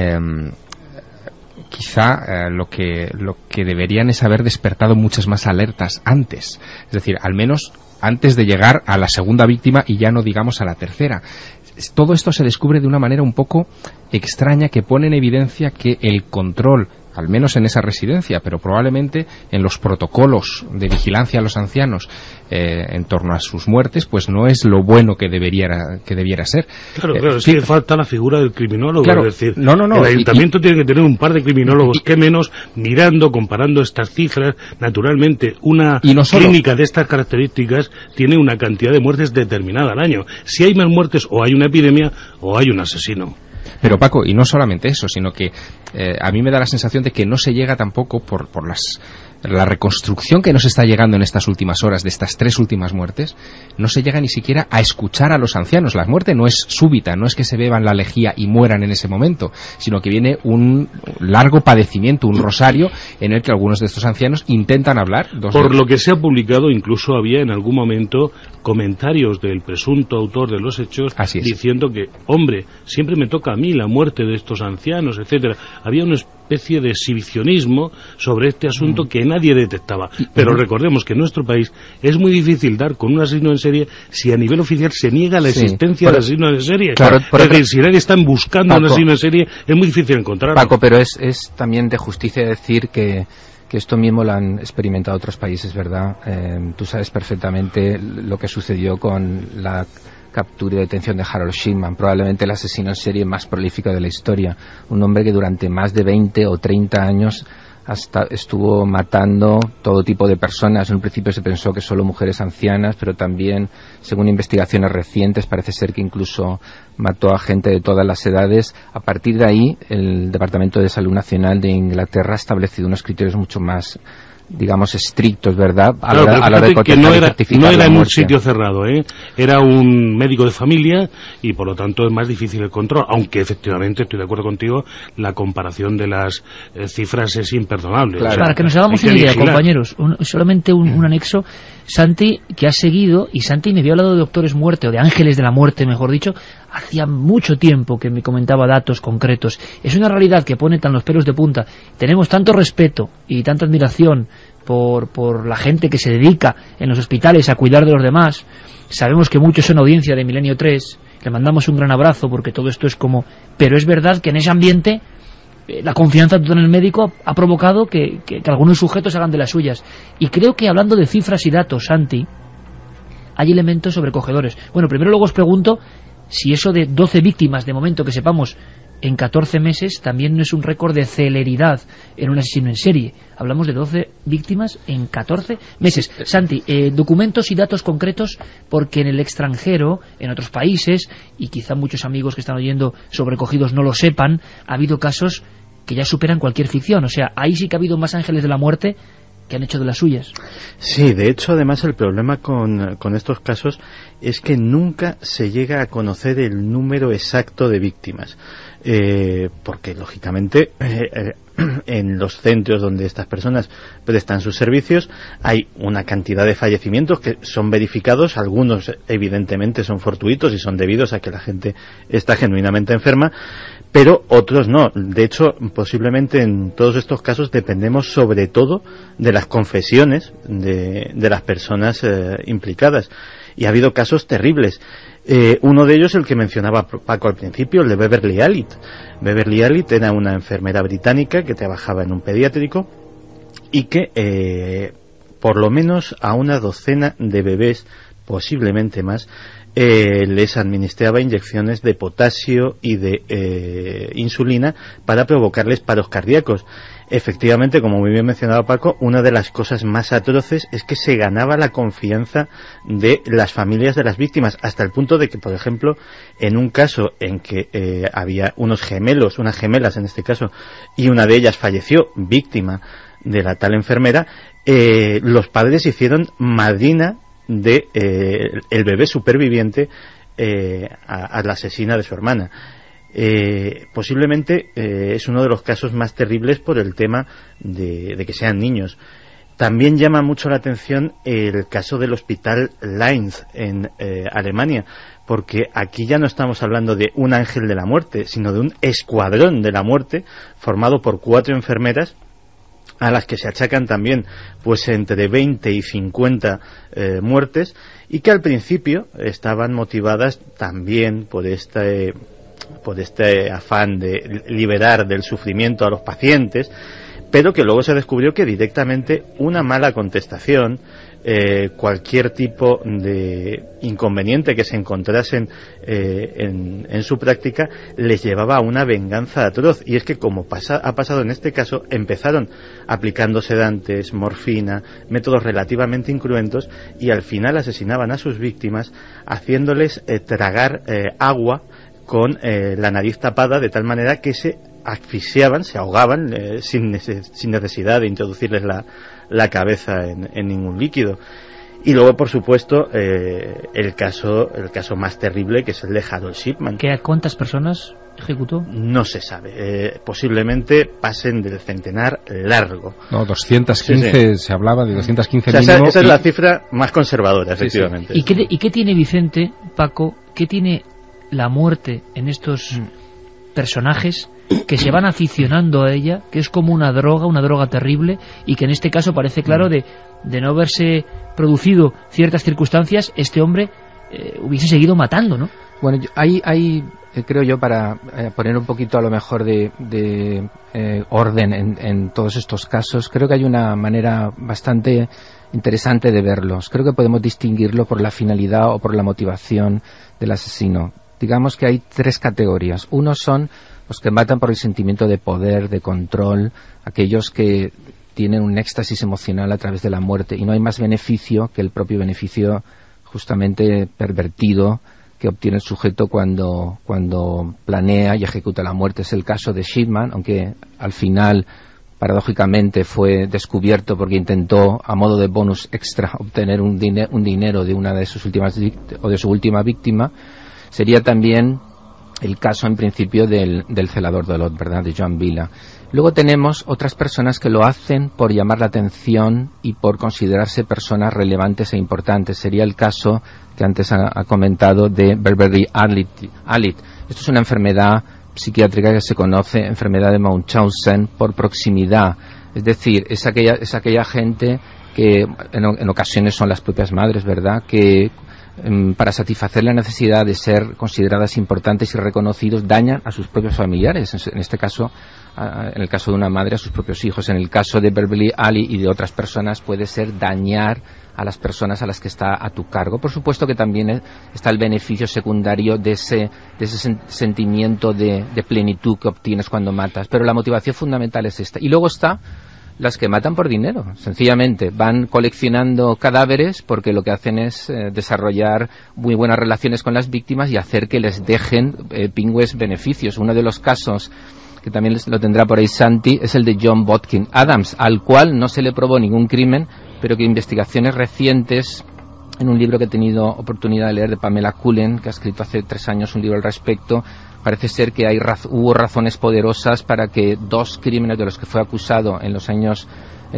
E: quizá lo que deberían es haber despertado muchas más alertas antes, es decir, al menos antes de llegar a la segunda víctima, y ya no digamos a la tercera. Todo esto se descubre de una manera un poco extraña, que pone en evidencia que el control, al menos en esa residencia, pero probablemente en los protocolos de vigilancia a los ancianos en torno a sus muertes, pues no es lo bueno que debiera ser.
H: Claro, es que falta la figura del criminólogo,
E: claro,
H: es decir,
E: no,
H: el ayuntamiento tiene que tener un par de criminólogos, que menos, mirando, comparando estas cifras. Naturalmente, una clínica de estas características tiene una cantidad de muertes determinada al año. Si hay más muertes, o hay una epidemia, o hay un asesino.
E: Pero Paco, y no solamente eso, sino que a mí me da la sensación de que no se llega tampoco por la reconstrucción que nos está llegando en estas últimas horas de estas 3 últimas muertes, no se llega ni siquiera a escuchar a los ancianos. La muerte no es súbita, no es que se beban la lejía y mueran en ese momento, sino que viene un largo padecimiento, un rosario en el que algunos de estos ancianos intentan hablar.
H: Por lo que se ha publicado, incluso había en algún momento comentarios del presunto autor de los hechos diciendo que, hombre, siempre me toca a mí la muerte de estos ancianos, etcétera. Había una especie de exhibicionismo sobre este asunto que nadie detectaba. Pero recordemos que en nuestro país es muy difícil dar con un asesino en serie si a nivel oficial se niega la existencia del asesino en serie.
I: Claro,
H: es decir, si nadie están buscando un asesino en serie, es muy difícil encontrarlo.
I: Paco, pero es también de justicia decir que esto mismo lo han experimentado otros países, ¿verdad? Tú sabes perfectamente lo que sucedió con la captura y detención de Harold Shipman, probablemente el asesino en serie más prolífico de la historia, un hombre que durante más de 20 o 30 años estuvo matando todo tipo de personas. En un principio se pensó que solo mujeres ancianas, pero también, según investigaciones recientes, parece ser que incluso mató a gente de todas las edades. A partir de ahí, el Departamento de Salud Nacional de Inglaterra ha establecido unos criterios mucho más, digamos, estrictos, ¿verdad? A la hora de
H: que no era en un sitio cerrado, era un médico de familia, y por lo tanto es más difícil el control, aunque efectivamente estoy de acuerdo contigo, la comparación de las cifras es imperdonable.
B: Claro. Para que nos hagamos una idea, compañeros, solamente un anexo. Santi, que ha seguido, y Santi me había hablado de doctores muerte, o de ángeles de la muerte, mejor dicho, hacía mucho tiempo que me comentaba datos concretos. Es una realidad que pone tan los pelos de punta. Tenemos tanto respeto y tanta admiración por la gente que se dedica en los hospitales a cuidar de los demás. Sabemos que muchos son audiencia de Milenio 3, le mandamos un gran abrazo porque todo esto es como... Pero es verdad que en ese ambiente la confianza total en el médico ha provocado que algunos sujetos hagan de las suyas. Y creo que, hablando de cifras y datos, Santi, hay elementos sobrecogedores. Bueno, primero luego os pregunto si eso de 12 víctimas, de momento que sepamos, en 14 meses, también no es un récord de celeridad en un asesino en serie. Hablamos de 12 víctimas en 14 meses. Santi, documentos y datos concretos, porque en el extranjero, en otros países, y quizá muchos amigos que están oyendo sobrecogidos no lo sepan, ha habido casos que ya superan cualquier ficción. O sea, ahí sí que ha habido más ángeles de la muerte han hecho de las suyas.
D: Sí, de hecho, además, el problema con estos casos es que nunca se llega a conocer el número exacto de víctimas, porque, lógicamente, en los centros donde estas personas prestan sus servicios hay una cantidad de fallecimientos que son verificados, algunos evidentemente son fortuitos y son debidos a que la gente está genuinamente enferma, pero otros no. De hecho, posiblemente en todos estos casos dependemos sobre todo de las confesiones de las personas implicadas, y ha habido casos terribles. Uno de ellos, el que mencionaba Paco al principio, el de Beverly Allitt. Beverly Allitt era una enfermera británica que trabajaba en un pediátrico y que por lo menos a una docena de bebés, posiblemente más, les administraba inyecciones de potasio y de insulina para provocarles paros cardíacos. Efectivamente, como muy bien mencionaba Paco, una de las cosas más atroces es que se ganaba la confianza de las familias de las víctimas, hasta el punto de que, por ejemplo, en un caso en que había unos gemelos, unas gemelas en este caso, y una de ellas falleció víctima de la tal enfermera, los padres hicieron madrina de el bebé superviviente a la asesina de su hermana. Posiblemente es uno de los casos más terribles por el tema de que sean niños. También llama mucho la atención el caso del hospital Linz en Alemania, porque aquí ya no estamos hablando de un ángel de la muerte, sino de un escuadrón de la muerte formado por 4 enfermeras a las que se achacan también pues entre 20 y 50 muertes, y que al principio estaban motivadas también por este afán de liberar del sufrimiento a los pacientes, pero que luego se descubrió que directamente una mala contestación, cualquier tipo de inconveniente que se encontrasen en su práctica, les llevaba a una venganza atroz. Y es que, como ha pasado en este caso, empezaron aplicando sedantes, morfina, métodos relativamente incruentos, y al final asesinaban a sus víctimas haciéndoles tragar agua con la nariz tapada, de tal manera que se asfixiaban, se ahogaban sin necesidad de introducirles la cabeza en ningún líquido. Y luego, por supuesto, el caso más terrible, que es el de Harold Shipman.
B: ¿A cuántas personas ejecutó? No
D: se sabe. Posiblemente pasen del centenar largo.
E: No, 215, sí. Se hablaba de 215
D: mínimo. Esa es la cifra más conservadora, efectivamente.
B: Sí. ¿Y qué tiene Vicente, Paco, qué tiene la muerte en estos personajes que se van aficionando a ella, que es como una droga terrible, y que en este caso parece claro de no haberse producido ciertas circunstancias, este hombre hubiese seguido matando, ¿no?
I: Bueno, hay creo yo, para poner un poquito a lo mejor de orden en todos estos casos, creo que hay una manera bastante interesante de verlos. Creo que podemos distinguirlo por la finalidad o por la motivación del asesino. Digamos que hay 3 categorías. Unos son los que matan por el sentimiento de poder, de control, aquellos que tienen un éxtasis emocional a través de la muerte, y no hay más beneficio que el propio beneficio justamente pervertido que obtiene el sujeto cuando planea y ejecuta la muerte. Es el caso de Shipman, aunque al final paradójicamente fue descubierto porque intentó, a modo de bonus extra, obtener un dinero de una de sus últimas o de su última víctima. Sería también el caso en principio del celador de Olot, ¿verdad?, de Joan Vila. Luego tenemos otras personas que lo hacen por llamar la atención y por considerarse personas relevantes e importantes. Sería el caso que antes ha comentado de Beverly Allitt. Esto es una enfermedad psiquiátrica que se conoce, enfermedad de Munchausen por proximidad. Es decir, es aquella gente que en ocasiones son las propias madres, ¿verdad?, que para satisfacer la necesidad de ser consideradas importantes y reconocidos, dañan a sus propios familiares. En este caso, en el caso de una madre, a sus propios hijos. En el caso de Beverly Allitt y de otras personas, puede ser dañar a las personas a las que está a tu cargo. Por supuesto que también está el beneficio secundario de ese sentimiento de plenitud que obtienes cuando matas, pero la motivación fundamental es esta. Y luego está las que matan por dinero. Sencillamente van coleccionando cadáveres porque lo que hacen es desarrollar muy buenas relaciones con las víctimas y hacer que les dejen pingües beneficios. Uno de los casos que también lo tendrá por ahí Santi, es el de John Bodkin Adams, al cual no se le probó ningún crimen, pero que investigaciones recientes, en un libro que he tenido oportunidad de leer de Pamela Cullen, que ha escrito hace 3 años un libro al respecto, parece ser que hubo razones poderosas para que 2 crímenes de los que fue acusado en los años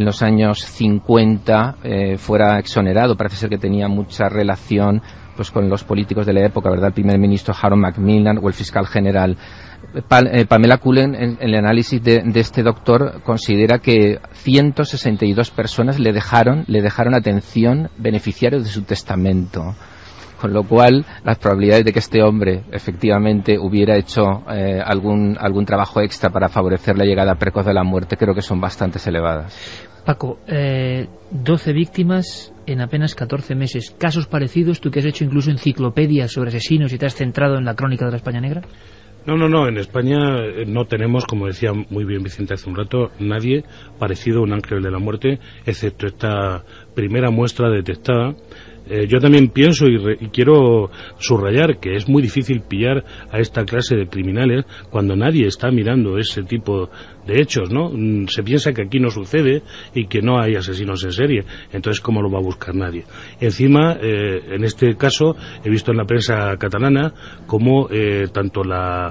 I: 50 fuera exonerado. Parece ser que tenía mucha relación pues con los políticos de la época, ¿verdad? El primer ministro Harold Macmillan o el fiscal general. Pamela Cullen, en el análisis de este doctor, considera que 162 personas le dejaron atención beneficiarios de su testamento. Con lo cual, las probabilidades de que este hombre efectivamente hubiera hecho algún trabajo extra para favorecer la llegada precoz de la muerte creo que son bastante elevadas.
B: Paco, 12 víctimas en apenas 14 meses. ¿Casos parecidos, tú que has hecho incluso enciclopedias sobre asesinos y te has centrado en la crónica de la España negra?
H: No, en España no tenemos, como decía muy bien Vicente hace un rato, nadie parecido a un ángel de la muerte, excepto esta primera muestra detectada. Yo también pienso y quiero subrayar que es muy difícil pillar a esta clase de criminales cuando nadie está mirando ese tipo de hechos, ¿no? Se piensa que aquí no sucede y que no hay asesinos en serie, entonces ¿cómo lo va a buscar nadie? Encima, en este caso, he visto en la prensa catalana cómo tanto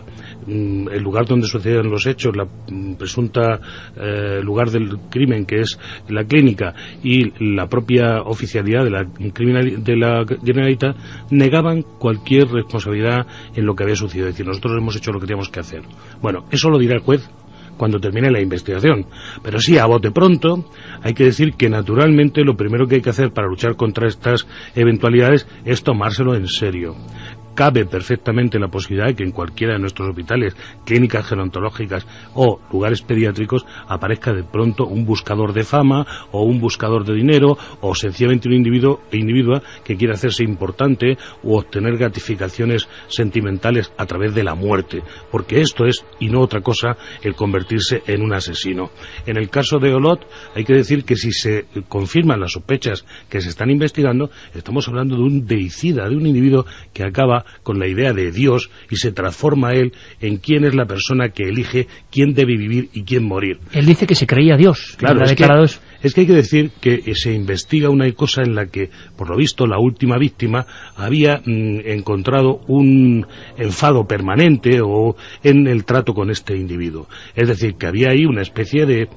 H: el lugar donde sucedieron los hechos, la presunta lugar del crimen, que es la clínica, y la propia oficialidad de la Generalitat, negaban cualquier responsabilidad en lo que había sucedido. Es decir, nosotros hemos hecho lo que teníamos que hacer. Bueno, eso lo dirá el juez cuando termine la investigación. Pero sí, a bote pronto, hay que decir que naturalmente lo primero que hay que hacer para luchar contra estas eventualidades es tomárselo en serio. Cabe perfectamente la posibilidad de que en cualquiera de nuestros hospitales, clínicas gerontológicas o lugares pediátricos aparezca de pronto un buscador de fama o un buscador de dinero o sencillamente un individuo que quiere hacerse importante o obtener gratificaciones sentimentales a través de la muerte, porque esto es, y no otra cosa, el convertirse en un asesino. En el caso de Olot, hay que decir que si se confirman las sospechas que se están investigando, estamos hablando de un deicida, de un individuo que acaba con la idea de Dios y se transforma él en quién es la persona que elige quién debe vivir y quién morir.
B: Él dice que se creía Dios.
H: Claro, es que hay que decir que se investiga una cosa en la que, por lo visto, la última víctima había encontrado un enfado permanente o en el trato con este individuo. Es decir, que había ahí una especie de,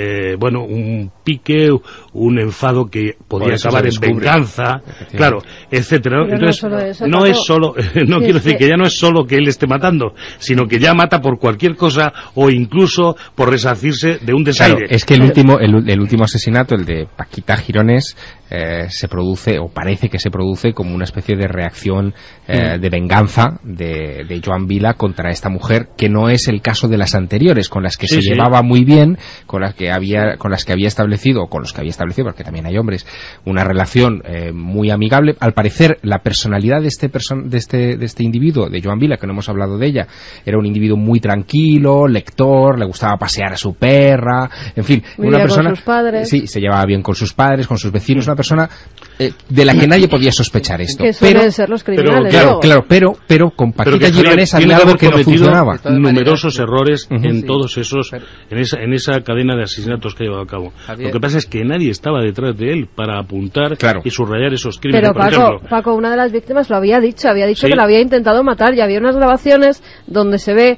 H: un pique, un enfado que podía acabar en venganza, claro, etcétera. Entonces, no es solo, quiero decir que ya no es solo que él esté matando, sino que ya mata por cualquier cosa o incluso por resarcirse de un desaire.
E: Claro, es que el último asesinato, el de Paquita Girones, se produce, o parece que se produce, como una especie de reacción de venganza de Joan Vila contra esta mujer, que no es el caso de las anteriores, con las que se llevaba muy bien, con las que había establecido, porque también hay hombres, una relación muy amigable. Al parecer, la personalidad de este individuo, de Joan Vila, que no hemos hablado de ella, era un individuo muy tranquilo, lector, le gustaba pasear a su perra, en fin, una persona, con sus padres. Sí, se llevaba bien con sus padres, con sus vecinos, una persona de la que nadie podía sospechar esto.
C: Que suelen ser los criminales.
E: Pero con Paquita Girones había algo que no funcionaba.
H: Numerosos errores en todos esos, en esa cadena de asesinatos que ha llevado a cabo. Lo que pasa es que nadie estaba detrás de él para apuntar y subrayar esos crímenes.
C: Pero Paco, una de las víctimas lo había dicho que lo había intentado matar, y había unas grabaciones donde se ve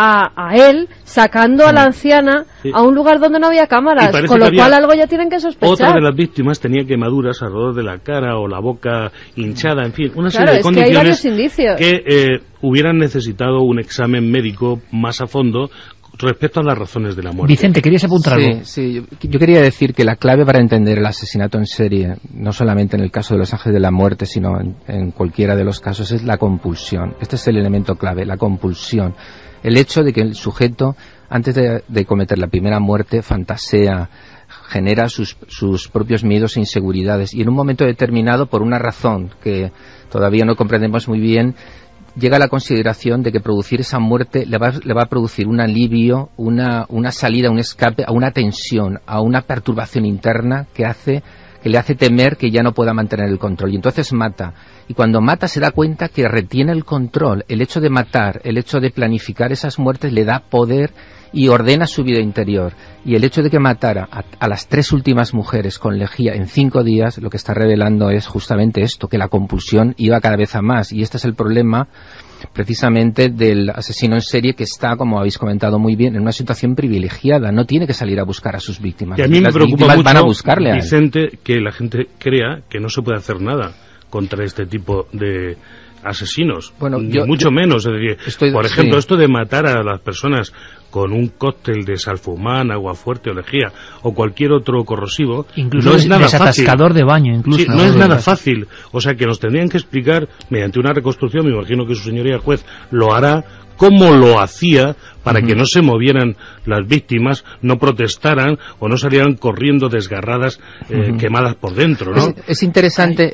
C: a él sacando a la anciana a un lugar donde no había cámaras, con lo cual algo ya tienen que sospechar.
H: Otra de las víctimas tenía quemaduras alrededor de la cara o la boca hinchada, en fin, una serie de condiciones
C: que hay varios indicios
H: que hubieran necesitado un examen médico más a fondo respecto a las razones de la muerte.
B: Vicente, ¿querías apuntar algo?
I: Sí, yo quería decir que la clave para entender el asesinato en serie, no solamente en el caso de los ángeles de la muerte, sino en cualquiera de los casos, es la compulsión. Este es el elemento clave, la compulsión. El hecho de que el sujeto, antes de cometer la primera muerte, fantasea, genera sus propios miedos e inseguridades, y en un momento determinado, por una razón que todavía no comprendemos muy bien, llega a la consideración de que producir esa muerte le va a producir un alivio, una salida, un escape a una tensión, a una perturbación interna que hace que le hace temer que ya no pueda mantener el control, y entonces mata. Y cuando mata se da cuenta que retiene el control. El hecho de matar, el hecho de planificar esas muertes le da poder y ordena su vida interior. Y el hecho de que matara a las 3 últimas mujeres con lejía en 5 días, lo que está revelando es justamente esto, que la compulsión iba cada vez a más. Y este es el problema precisamente del asesino en serie, que está, como habéis comentado muy bien, en una situación privilegiada. No tiene que salir a buscar a sus víctimas.
H: Y a mí me preocupa mucho,
I: van a buscarle a él.
H: Vicente, que la gente crea que no se puede hacer nada contra este tipo de asesinos, bueno, mucho menos. Es decir, por ejemplo, esto de matar a las personas con un cóctel de salfumán, agua fuerte o lejía o cualquier otro corrosivo,
B: incluso
H: no es nada
B: desatascador
H: fácil.
B: De baño, incluso.
H: Sí, no es nada fácil. O sea, que nos tendrían que explicar mediante una reconstrucción, me imagino que su señoría juez lo hará, cómo lo hacía para que no se movieran las víctimas, no protestaran o no salieran corriendo desgarradas, quemadas por dentro, ¿no?
I: Es interesante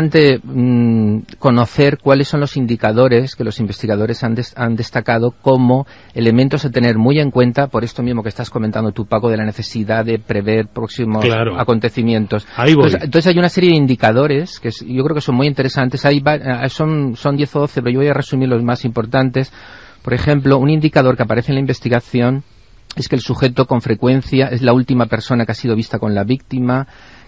I: conocer cuáles son los indicadores que los investigadores han destacado como elementos a tener muy en cuenta, por esto mismo que estás comentando tú, Paco, de la necesidad de prever próximos acontecimientos.
H: Ahí voy.
I: Entonces hay una serie de indicadores que yo creo que son muy interesantes. Son 10 o 12, pero yo voy a resumir los más importantes. Por ejemplo, un indicador que aparece en la investigación es que el sujeto con frecuencia es la última persona que ha sido vista con la víctima,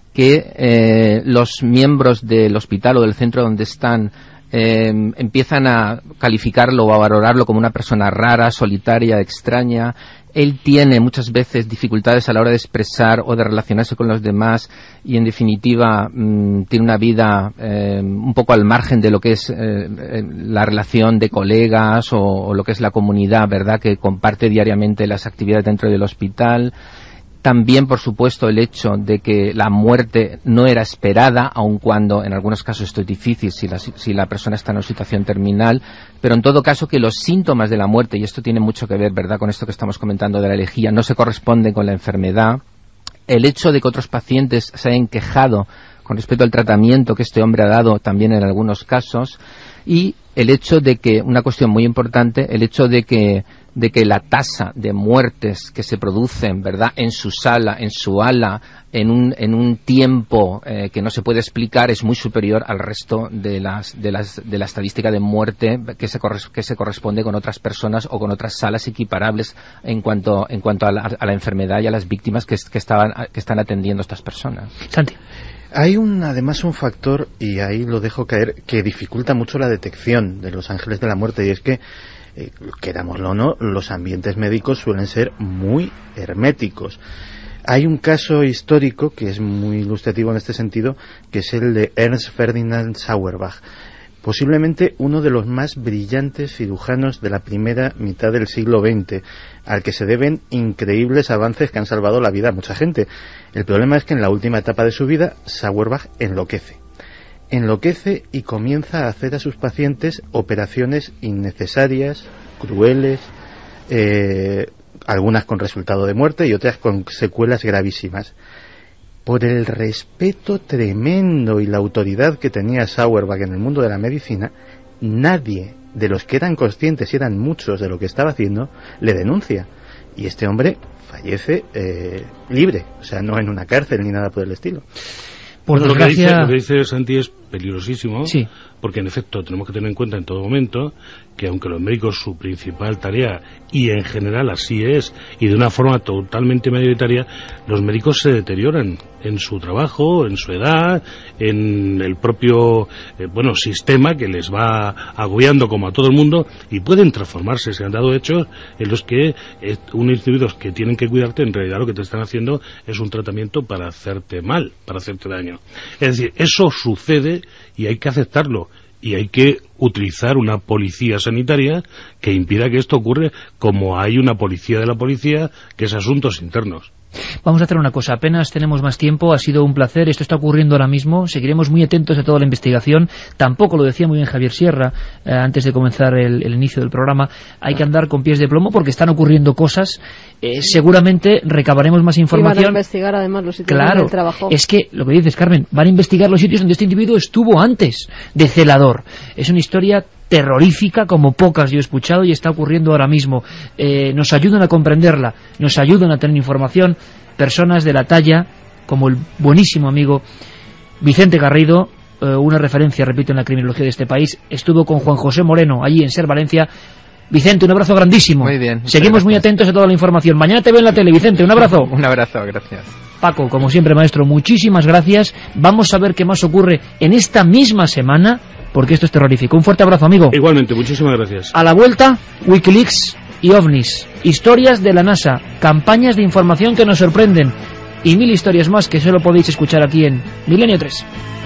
I: que los miembros del hospital o del centro donde están empiezan a calificarlo o a valorarlo como una persona rara, solitaria, extraña. Él tiene muchas veces dificultades a la hora de expresar o de relacionarse con los demás y, en definitiva, tiene una vida un poco al margen de lo que es la relación de colegas o lo que es la comunidad, ¿verdad?, que comparte diariamente las actividades dentro del hospital. También, por supuesto, el hecho de que la muerte no era esperada, aun cuando en algunos casos esto es difícil si la persona está en una situación terminal, pero en todo caso que los síntomas de la muerte, y esto tiene mucho que ver, ¿verdad?, con esto que estamos comentando de la herejía, no se corresponden con la enfermedad. El hecho de que otros pacientes se hayan quejado con respecto al tratamiento que este hombre ha dado también en algunos casos, y el hecho de que, una cuestión muy importante, el hecho de que la tasa de muertes que se producen, ¿verdad?, en su sala, en su ala, en un tiempo que no se puede explicar, es muy superior al resto de la estadística de muerte que se corresponde con otras personas o con otras salas equiparables en cuanto a la enfermedad y a las víctimas que están atendiendo a estas personas.
B: Santi.
D: Hay además un factor, y ahí lo dejo caer, que dificulta mucho la detección de los ángeles de la muerte, y es que, querámoslo o no, los ambientes médicos suelen ser muy herméticos. Hay un caso histórico que es muy ilustrativo en este sentido, que es el de Ernst Ferdinand Sauerbach, posiblemente uno de los más brillantes cirujanos de la primera mitad del siglo XX, al que se deben increíbles avances que han salvado la vida a mucha gente. El problema es que en la última etapa de su vida, Sauerbach enloquece y comienza a hacer a sus pacientes operaciones innecesarias, crueles, algunas con resultado de muerte y otras con secuelas gravísimas. Por el respeto tremendo y la autoridad que tenía Sauerbach en el mundo de la medicina, nadie de los que eran conscientes, y eran muchos, de lo que estaba haciendo, le denuncia. Y este hombre fallece libre, o sea, no en una cárcel ni nada por el estilo.
B: Por desgracia...
H: Lo que dice Santi es peligrosísimo,
B: sí,
H: porque en efecto tenemos que tener en cuenta en todo momento que aunque los médicos su principal tarea, y en general así es, y de una forma totalmente mayoritaria, los médicos se deterioran en su trabajo, en su edad, en el propio sistema que les va agobiando como a todo el mundo, y pueden transformarse. Se han dado hechos en los que unos individuos que tienen que cuidarte, en realidad lo que te están haciendo es un tratamiento para hacerte mal, para hacerte daño. Es decir, eso sucede y hay que aceptarlo, y hay que utilizar una policía sanitaria que impida que esto ocurra, como hay una policía de la policía que es asuntos internos.
B: Vamos a hacer una cosa, apenas tenemos más tiempo, ha sido un placer, esto está ocurriendo ahora mismo, seguiremos muy atentos a toda la investigación, tampoco lo decía muy bien Javier Sierra antes de comenzar el inicio del programa, hay que andar con pies de plomo porque están ocurriendo cosas, seguramente recabaremos más información.
C: Y van a investigar además los sitios donde él trabajó.
B: Es que, lo que dices, Carmen, van a investigar los sitios donde este individuo estuvo antes de celador. Es una historia terrorífica como pocas yo he escuchado y está ocurriendo ahora mismo. Nos ayudan a comprenderla, nos ayudan a tener información personas de la talla como el buenísimo amigo Vicente Garrido, una referencia, repito, en la criminología de este país. Estuvo con Juan José Moreno allí en Ser Valencia. Vicente, un abrazo grandísimo.
I: Muy bien.
B: Seguimos muy atentos a toda la información. Mañana te veo en la tele, Vicente. Un abrazo.
I: Un abrazo, gracias.
B: Paco, como siempre, maestro, muchísimas gracias. Vamos a ver qué más ocurre en esta misma semana, porque esto es terrorífico. Un fuerte abrazo, amigo.
H: Igualmente, muchísimas gracias.
B: A la vuelta, Wikileaks y OVNIs, historias de la NASA, campañas de información que nos sorprenden y 1000 historias más que solo podéis escuchar aquí en Milenio 3.